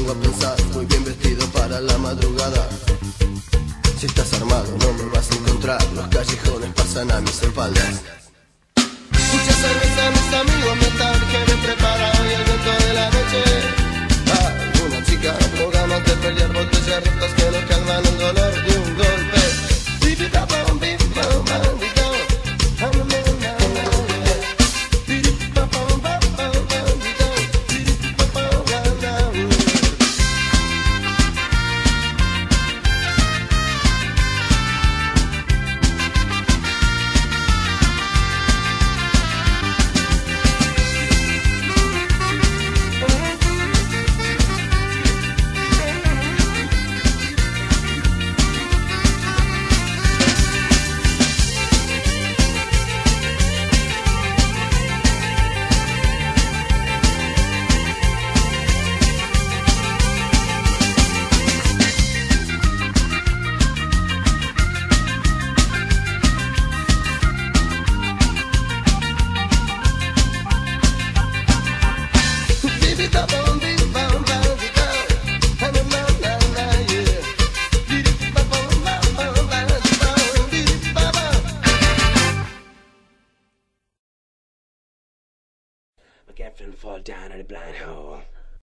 pongo a pensar, muy bien vestido para la madrugada. Si estás armado no me vas a encontrar, los callejones pasan a mis espaldas. Mucha cerveza, mis amigos me están que me prepara hoy el viento de la noche. Una chica con ganas de pelear, botellas rotas que no calman el dolor de un golpe. I can't feel fall down in a blind hole.